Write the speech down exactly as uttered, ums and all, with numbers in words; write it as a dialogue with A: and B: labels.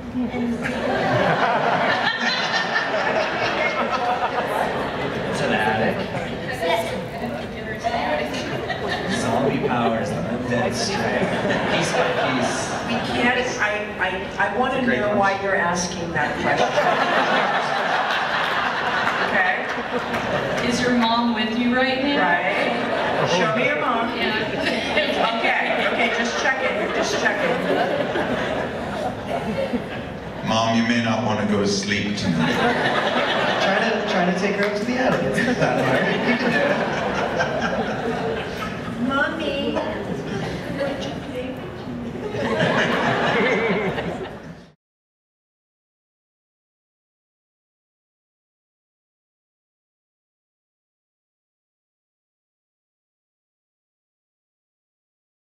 A: It's an attic. Zombie powers, undead strength, piece by piece.
B: We can't, I, I, I want to know why you're asking that question. Okay?
C: Is your mom with you right now?
B: Right. Show me your mom.
C: Yeah.
B: Okay, okay, just checking, just checking.
D: Mom, you may not want to go to sleep tonight.
A: Try to, try to take her up to the attic. It's not that hard. You can do it.